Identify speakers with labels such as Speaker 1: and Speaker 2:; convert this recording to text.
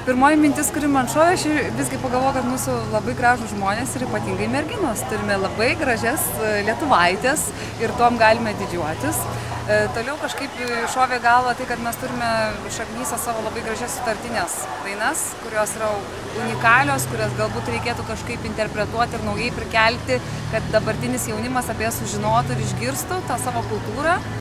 Speaker 1: Pirmoji mintis, kuri man šovė, aš visgi pagalvoju, kad mūsų labai gražūs žmonės ir ypatingai merginos. Turime labai gražias lietuvaitės ir tuom galime didžiuotis. Toliau kažkaip šovė galva tai, kad mes turime šaknyse savo labai gražias sutartinės dainas, kurios yra unikalios, kurias galbūt reikėtų kažkaip interpretuoti ir naujai prikelti, kad dabartinis jaunimas apie jas sužinotų ir išgirstų tą savo kultūrą.